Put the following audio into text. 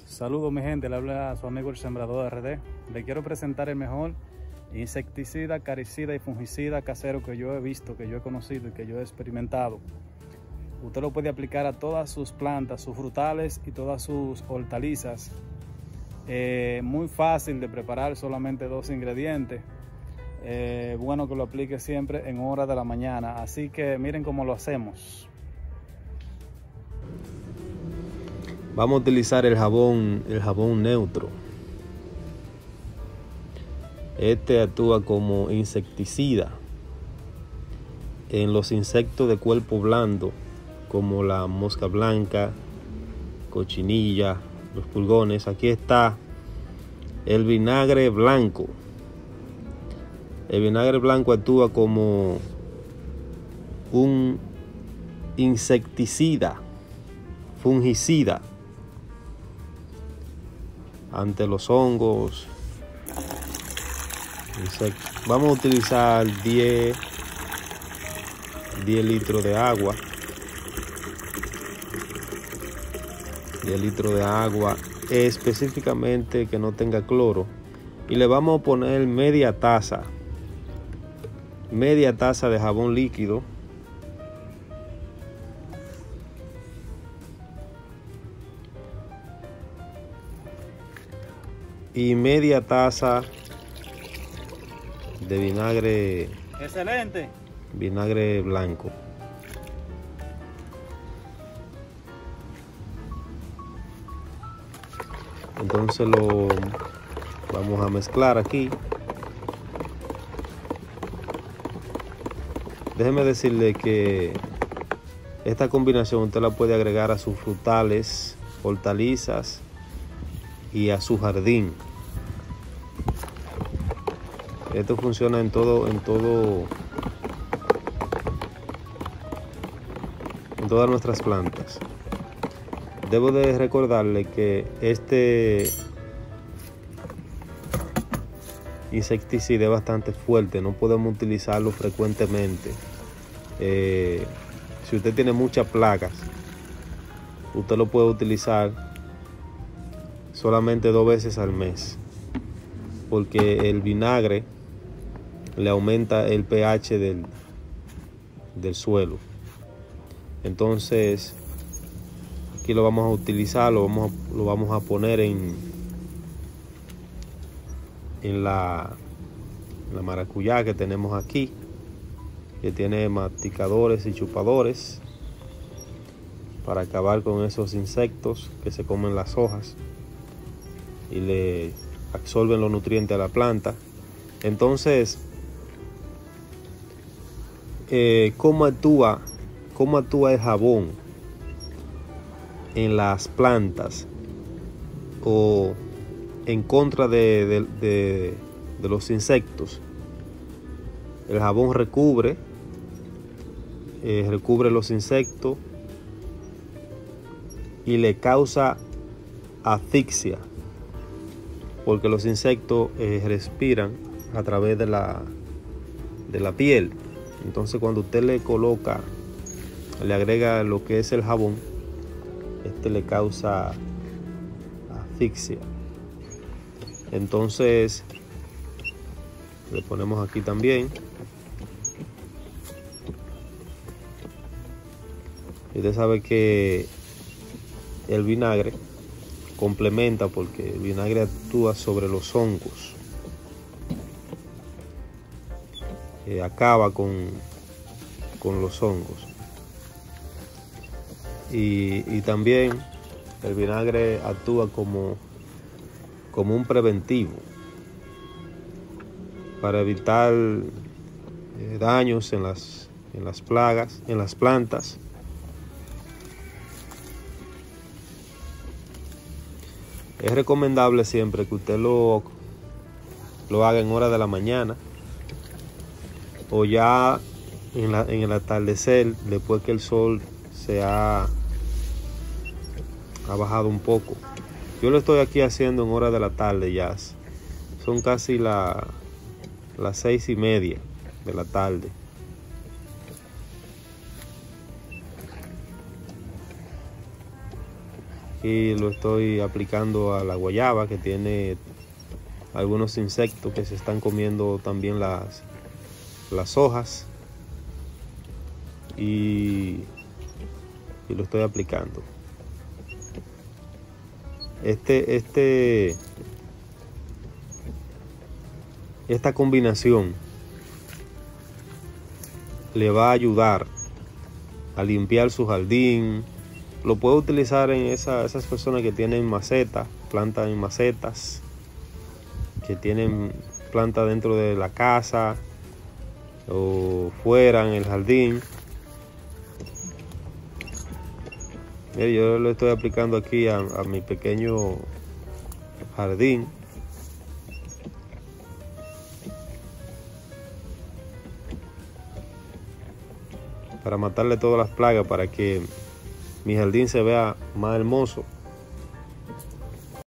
Saludos mi gente, le habla a su amigo el Sembrador RD. Le quiero presentar el mejor insecticida, acaricida y fungicida casero que yo he visto, que yo he conocido y que yo he experimentado. Usted lo puede aplicar a todas sus plantas, sus frutales y todas sus hortalizas. Muy fácil de preparar, solamente 2 ingredientes. Bueno que lo aplique siempre en horas de la mañana. Así que miren cómo lo hacemos. Vamos a utilizar el jabón neutro. Este actúa como insecticida en los insectos de cuerpo blando, como la mosca blanca, cochinilla, los pulgones. Aquí está el vinagre blanco. El vinagre blanco actúa como un insecticida, fungicida ante los hongos, insectos. Vamos a utilizar 10 litros de agua. 10 litros de agua, específicamente que no tenga cloro. Y le vamos a poner media taza de jabón líquido. Y media taza de vinagre. Excelente. Vinagre blanco. Entonces lo vamos a mezclar aquí. Déjeme decirle que esta combinación usted la puede agregar a sus frutales, hortalizas y a su jardín. Esto funciona en todas nuestras plantas. Debo de recordarle que este insecticida es bastante fuerte, no podemos utilizarlo frecuentemente. Si usted tiene muchas plagas, usted lo puede utilizar solamente 2 veces al mes, porque el vinagre le aumenta el pH del suelo. Entonces aquí lo vamos a utilizar, lo vamos a poner en la maracuyá que tenemos aquí, que tiene masticadores y chupadores para acabar con esos insectos que se comen las hojas y le absorben los nutrientes a la planta. Entonces, ¿cómo actúa el jabón en las plantas o en contra de los insectos? El jabón recubre los insectos y le causa asfixia, porque los insectos respiran a través de la piel. Entonces cuando usted le agrega lo que es el jabón, le causa asfixia. Entonces le ponemos aquí también. Y usted sabe que el vinagre complementa, porque el vinagre actúa sobre los hongos, acaba con los hongos. Y también el vinagre actúa como un preventivo para evitar daños en las plagas, en las plantas. Es recomendable siempre que usted lo haga en horas de la mañana o ya en el atardecer, después que el sol se ha bajado un poco. Yo lo estoy aquí haciendo en horas de la tarde ya. Son casi las 6:30 de la tarde. Aquí lo estoy aplicando a la guayaba, que tiene algunos insectos que se están comiendo también las hojas, y lo estoy aplicando. Esta combinación le va a ayudar a limpiar su jardín. Lo puede utilizar en esas personas que tienen macetas, plantas en macetas, que tienen plantas dentro de la casa o fuera en el jardín. Mire, yo lo estoy aplicando aquí a mi pequeño jardín. Para matarle todas las plagas, para que mi jardín se vea más hermoso.